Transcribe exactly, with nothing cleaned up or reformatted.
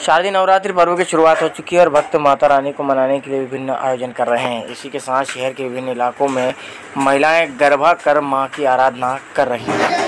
शारदीय नवरात्रि पर्व की शुरुआत हो चुकी है और भक्त माता रानी को मनाने के लिए विभिन्न आयोजन कर रहे हैं। इसी के साथ शहर के विभिन्न इलाकों में महिलाएं गरबा कर मां की आराधना कर रही हैं।